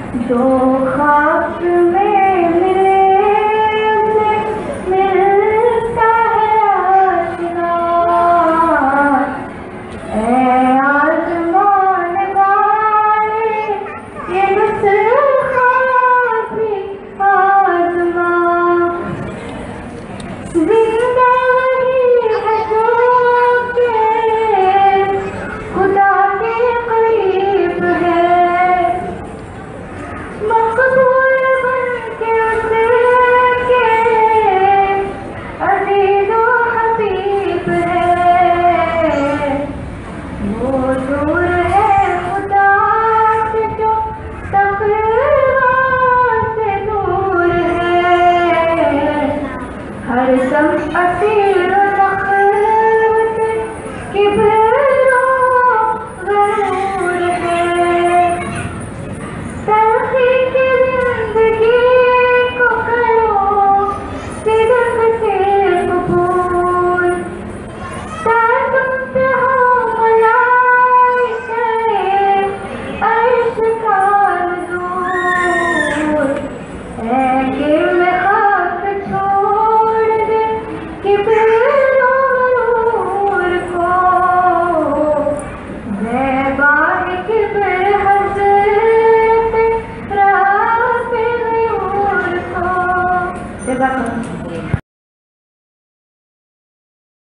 जो खाक में मिले उसे मिलता है आसमां। ऐ आसमान वाले ये नुस्खा भी आसमां। जिंदा वही है जो के खुदा के करीब है, मकबूल बनके उसके अज़ीज़ व हबीब है। वो दूर है खुदा से जो तक़वा से दूर है, हर संपत्ति